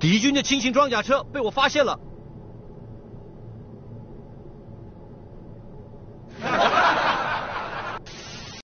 敌军的轻型装甲车被我发现了。